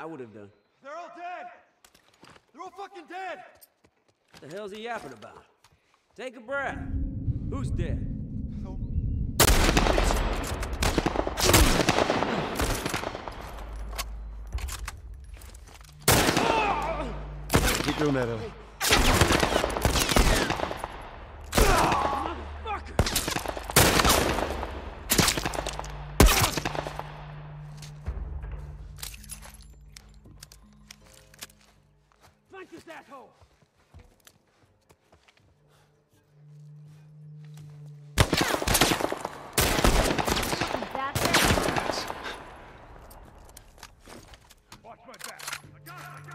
would have done. They're all dead! They're all fucking dead! What the hell's he yapping about? Take a breath. Who's dead? Keep doing that, Ellie. Flank this asshole! That's it. Watch my back. I got it!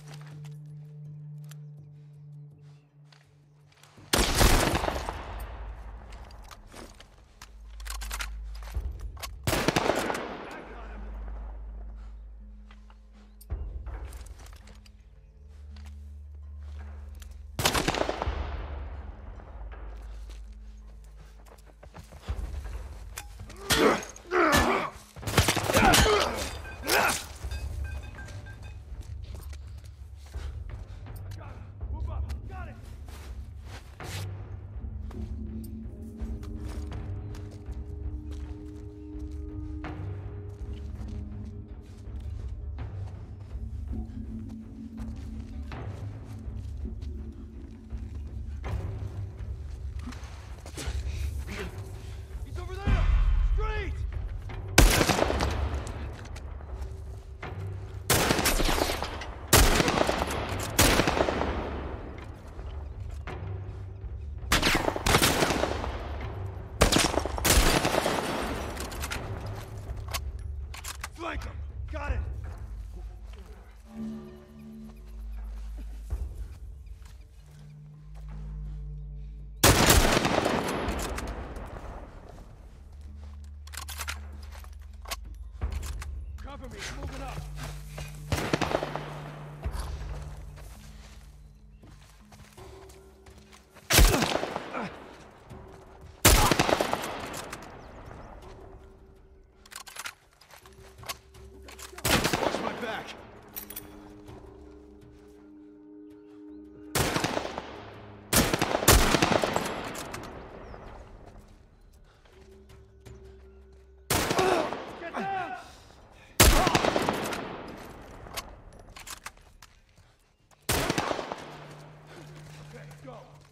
Flank him! Got it! Cover me, moving up! Watch my back! Get down! Okay, go!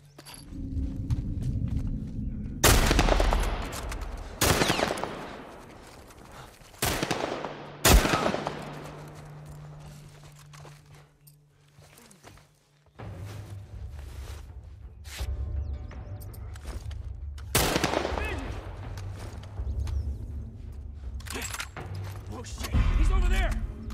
Oh shit! He's over there!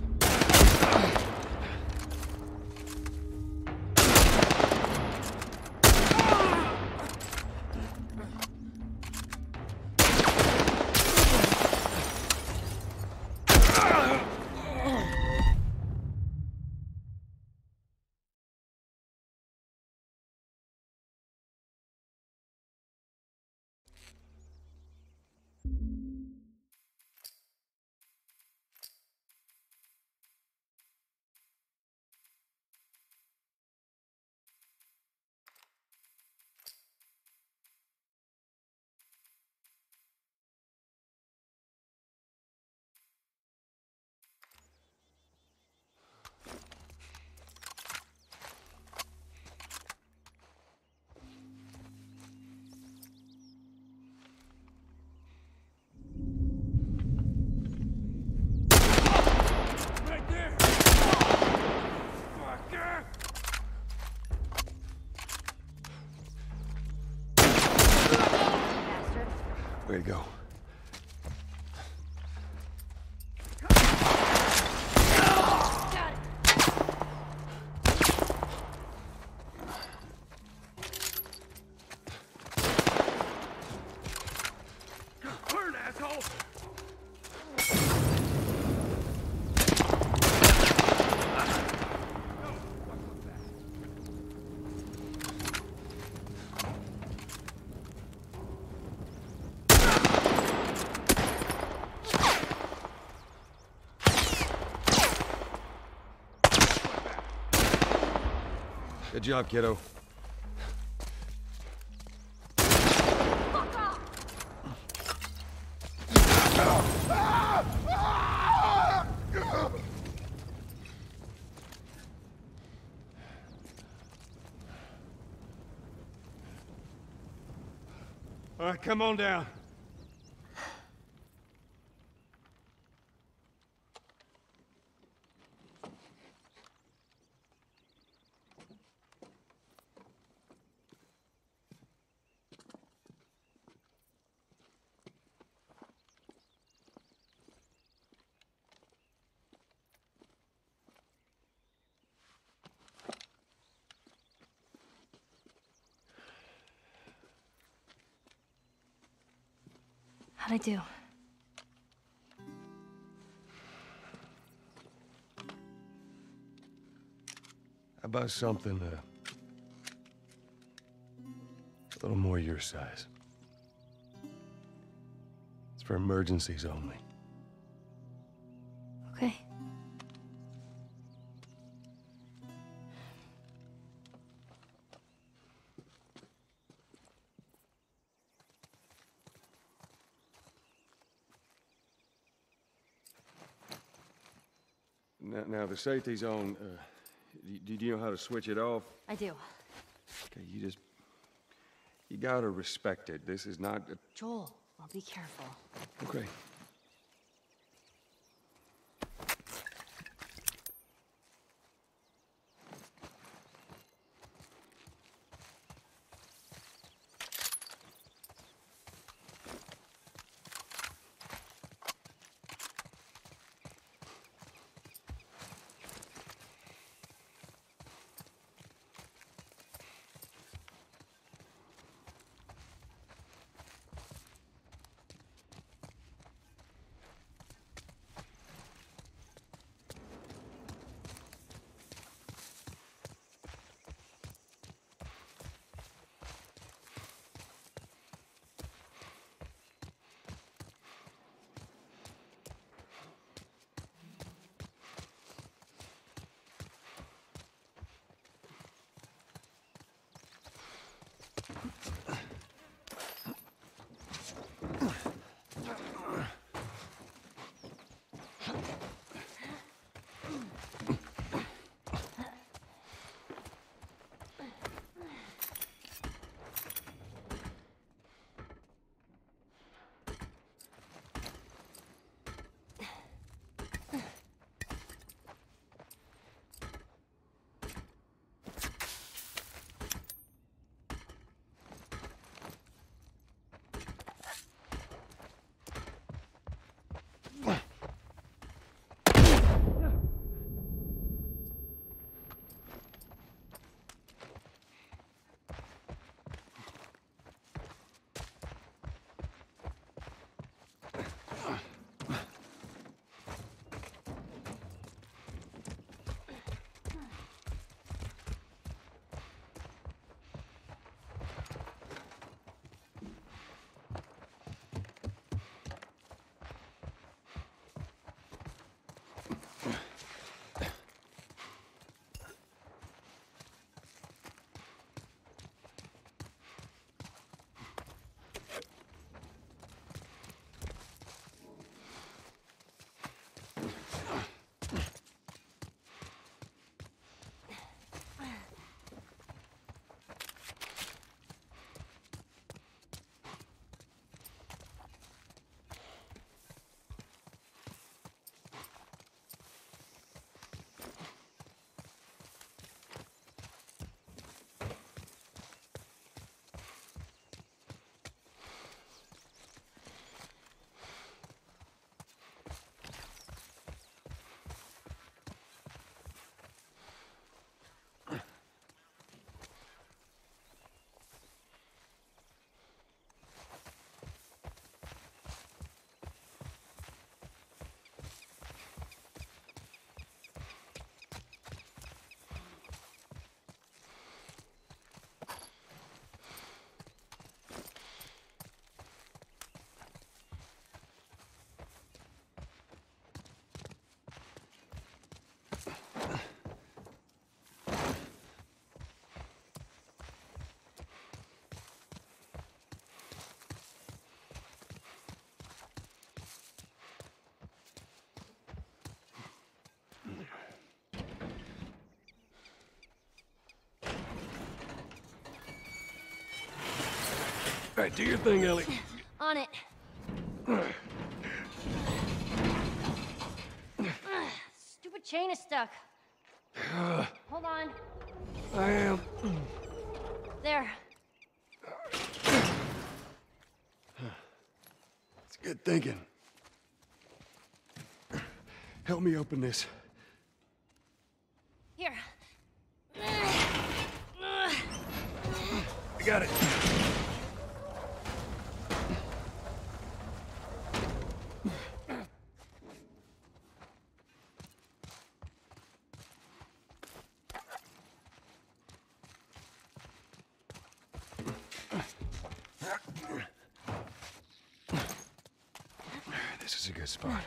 Right there! Fucker! Bastard. Way to go. Got it. Turn, asshole! Good job, kiddo. Fuck off! All right, come on down. How'd I do? How about something a little more your size? It's for emergencies only. Okay. Now the safety zone, do you know how to switch it off? I do. Okay, you gotta respect it. This is not a... Joel, I'll be careful. Okay. right, do your thing, Ellie. On it. Stupid chain is stuck. Hold on. I am. There. It's good thinking. Help me open this. Here. I got it. This is a good spot.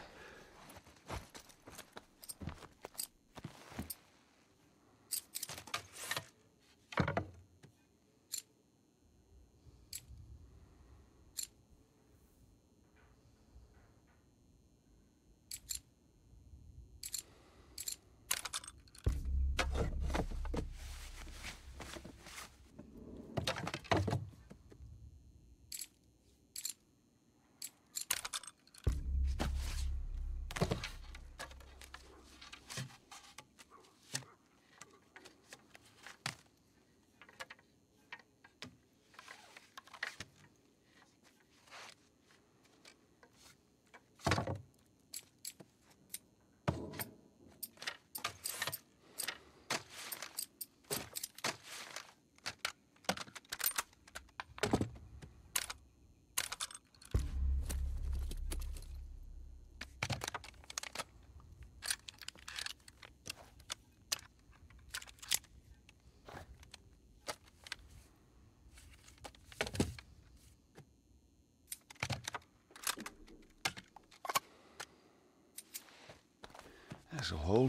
This'll hold.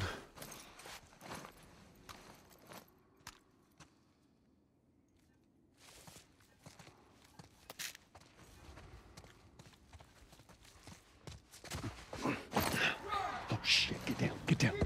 Oh shit, get down, get down.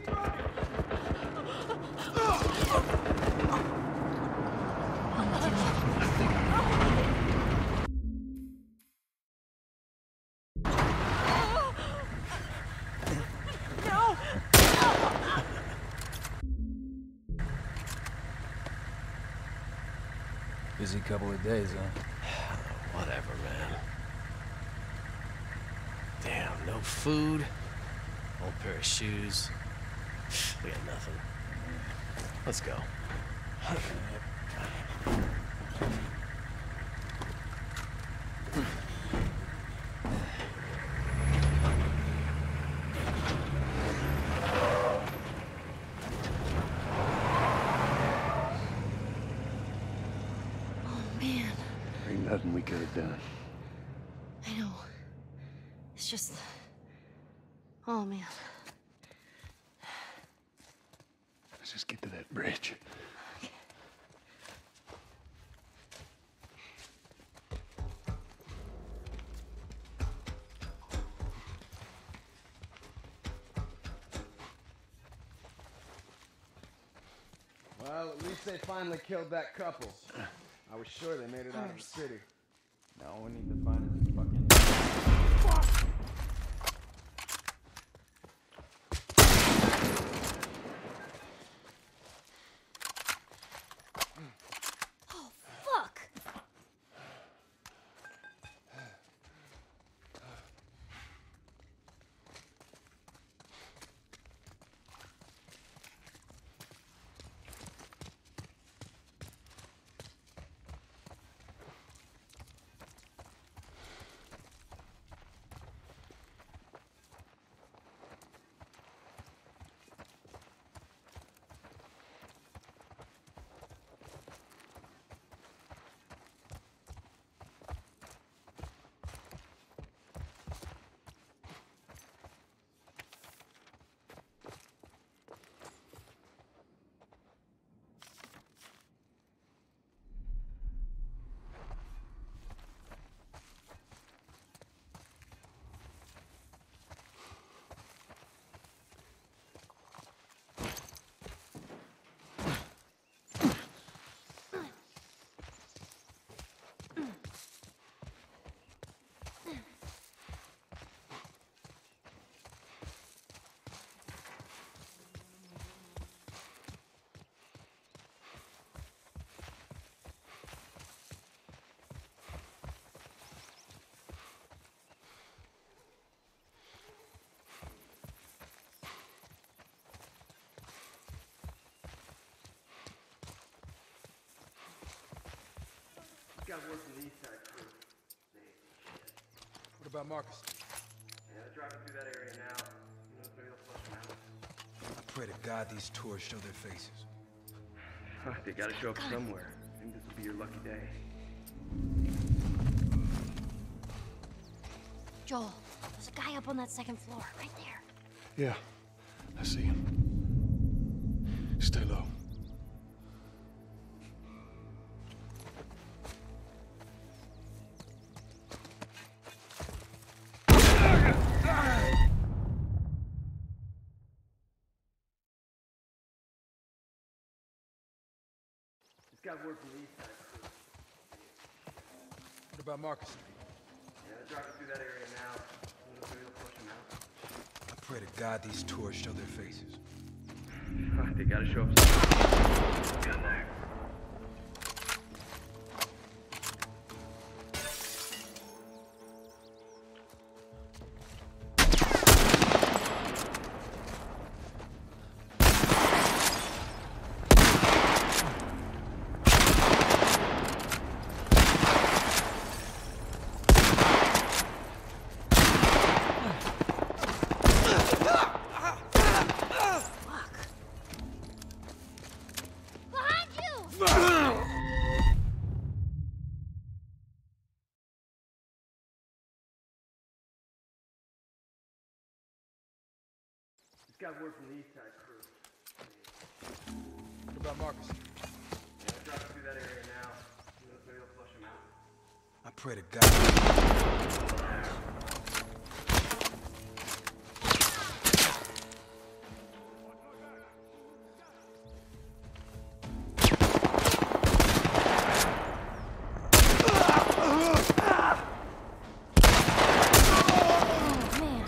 Busy couple of days, huh? Whatever, man. Damn, no food, old pair of shoes. We got nothing. Let's go. Man, Ain't nothing we could have done. I know. It's just... Oh, man. Let's just get to that bridge. Well, at least they finally killed that couple. I was sure they made it out of the city. Now all we need to find is this fucking... Oh, fuck! got word from the east side crew. What about Marcus? Yeah, they're driving through that area now. You know, maybe they'll flush them out. I pray to God these tours show their faces. They gotta show up somewhere. I think this will be your lucky day. Joel, there's a guy up on that second floor, right there. Yeah, I see him. Stay low. Just got word from the east side crew. What about Marcus? Yeah, they're driving through that area now. You know, maybe they'll flush them out. I pray to God these tours show their faces. They gotta show up somewhere. Good there. Behind you! Just got word from the east side crew. What about Marcus? Yeah, they're driving through that area now. You know, maybe they'll flush them out. I pray to God. Man,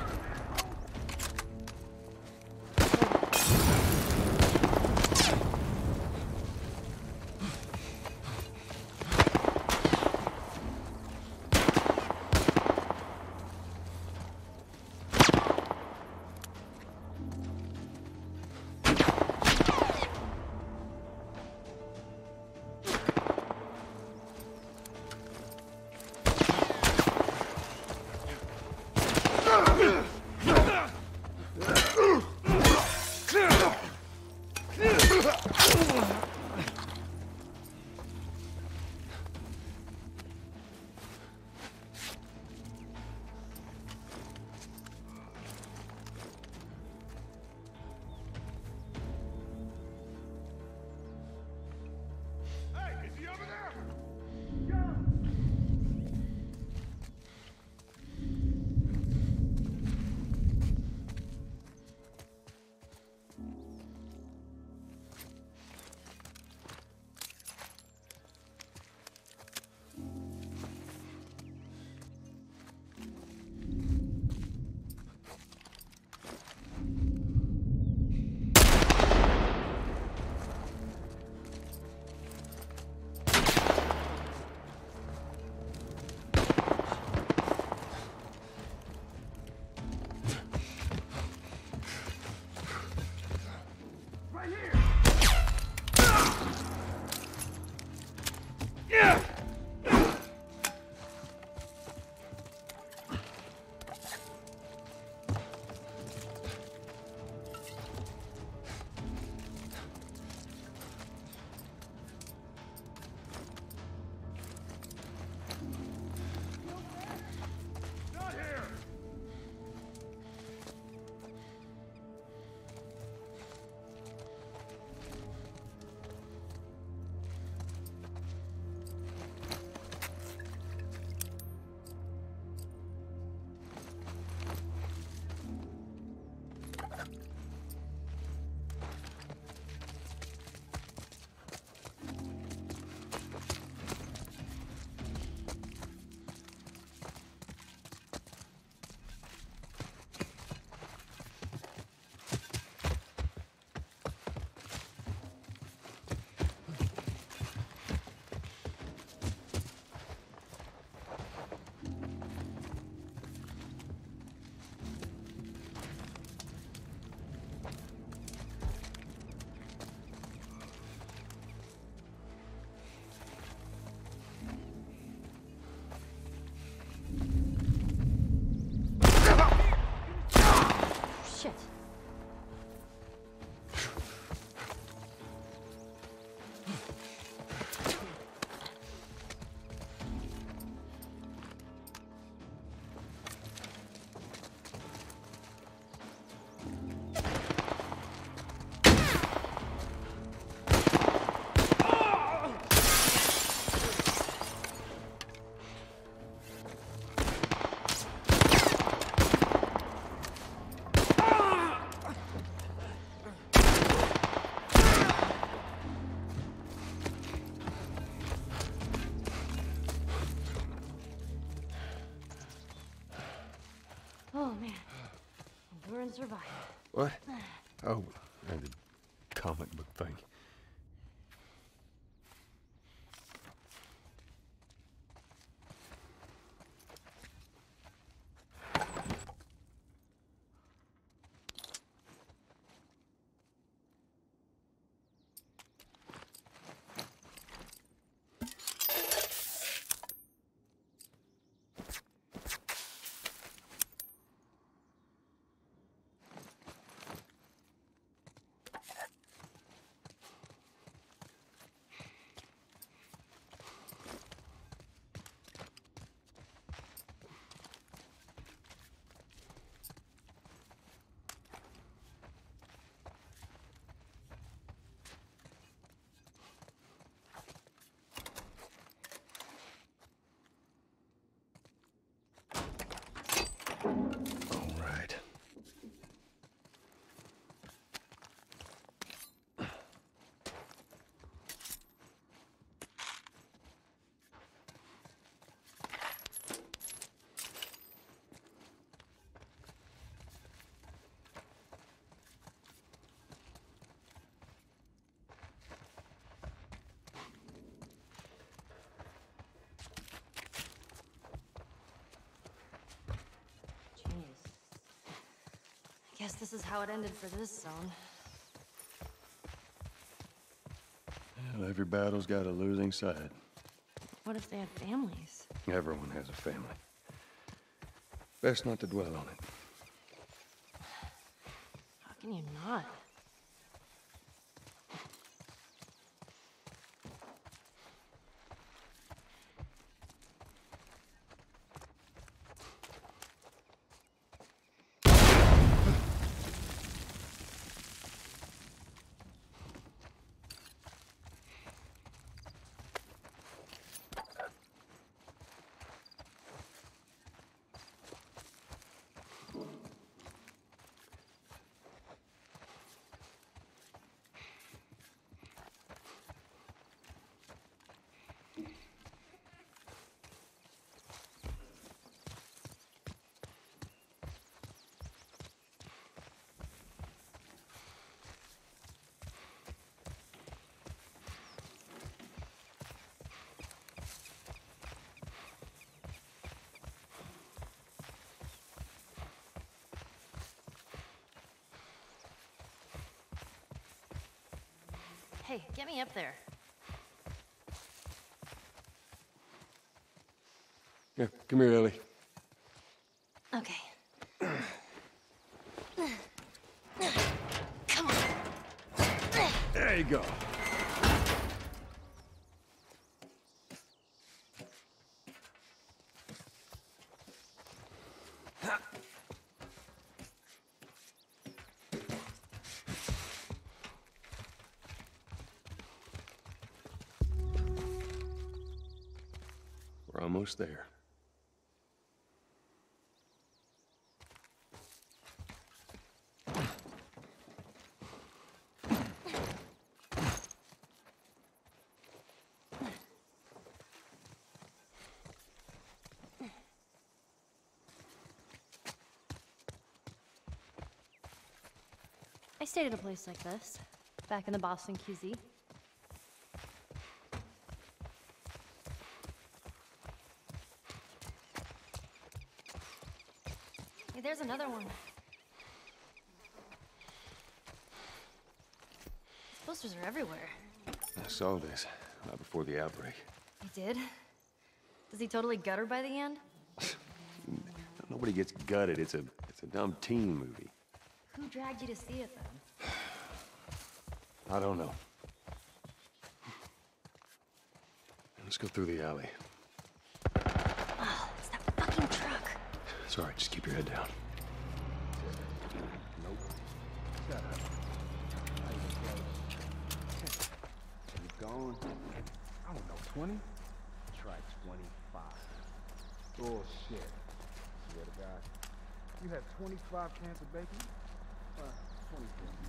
to survive. What? Oh, the comic book thing. All right. Guess this is how it ended for this zone. Well, every battle's got a losing side. What if they had families? Everyone has a family. Best not to dwell on it. How can you not? Hey, get me up there. Yeah, come here, Ellie. Okay. Come on. There you go. We're almost there. I stayed at a place like this, back in the Boston QZ. Hey, there's another one. These posters are everywhere. I saw this right before the outbreak. He did? Was he totally gutted by the end? Nobody gets gutted. It's a dumb teen movie. Who dragged you to see it then? I don't know. Let's go through the alley. Oh, it's that fucking truck. It's all right. Just keep your head down. Nope. Shut up. You going? I don't know, 20? Try 25. Bullshit. Swear to God. You had 25 cans of bacon? 24.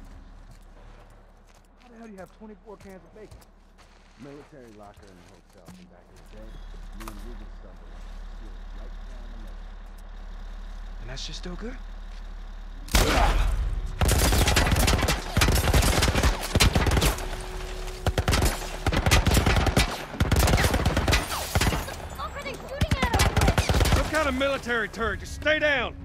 How the hell do you have 24 cans of bacon? Military locker in the hotel from back in the day. Me and Ruben stumbled on it. Right down the middle. And that shit still good? military turret. Just stay down.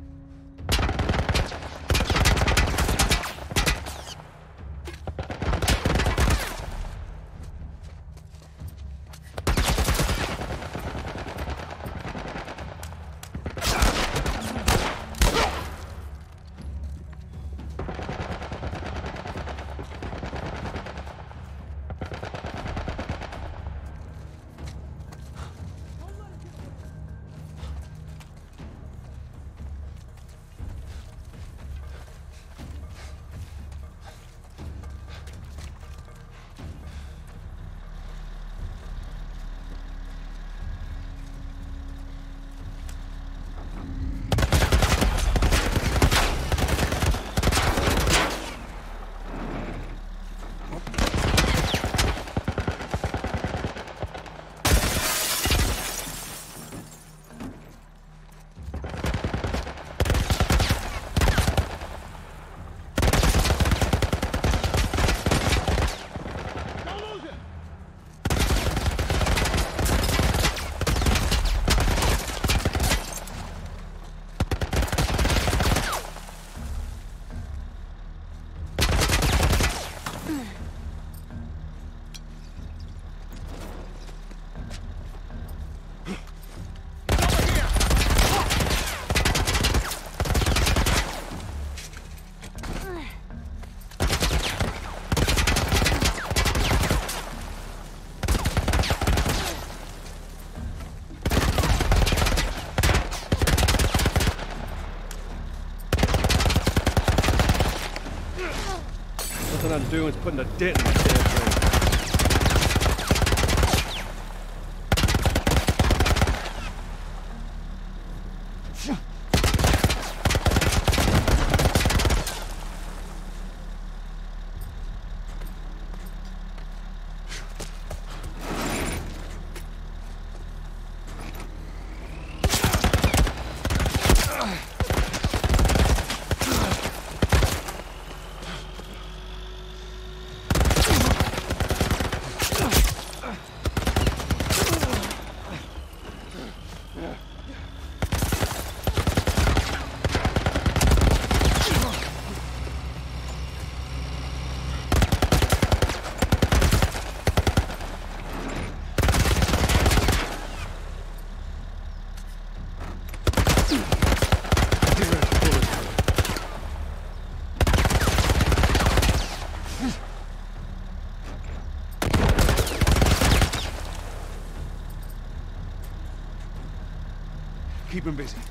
Nothing I'm doing is putting a dent in my damn thing. Keep him busy.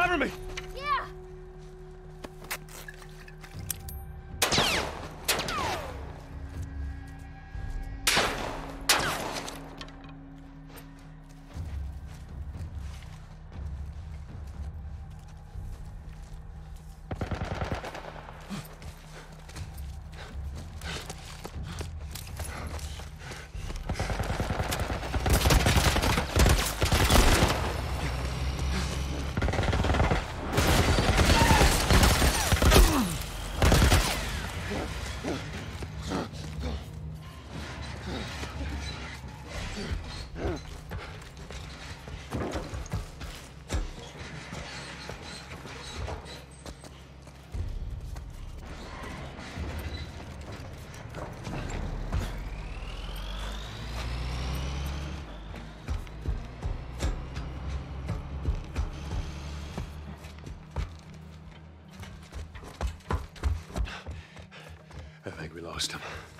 Cover me! Yeah! I think we lost him.